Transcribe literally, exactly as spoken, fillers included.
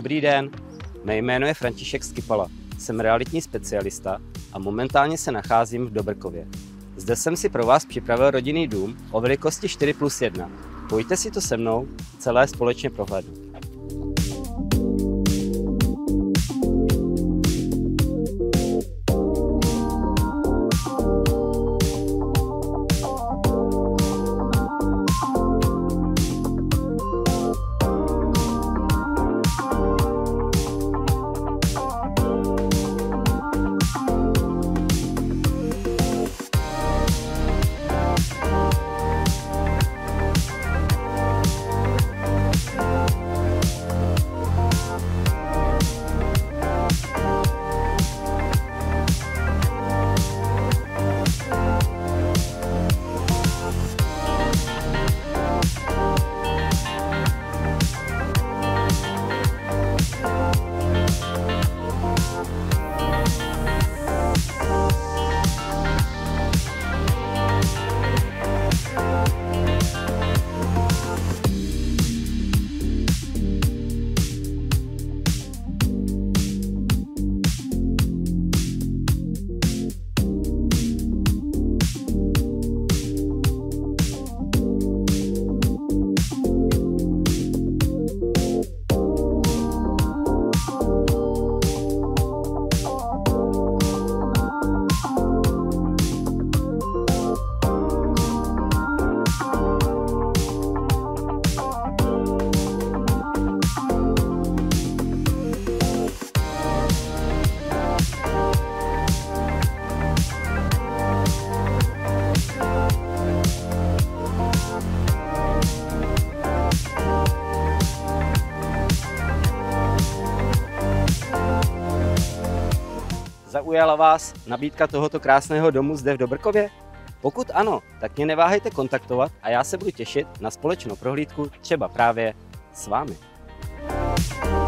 Dobrý den, mé jméno je František Skypala, jsem realitní specialista a momentálně se nacházím v Dobrkově. Zde jsem si pro vás připravil rodinný dům o velikosti čtyři plus jedna. Pojďte si to se mnou celé společně prohlédnout. Zaujala vás nabídka tohoto krásného domu zde v Dobrkově? Pokud ano, tak mě neváhejte kontaktovat a já se budu těšit na společnou prohlídku třeba právě s vámi.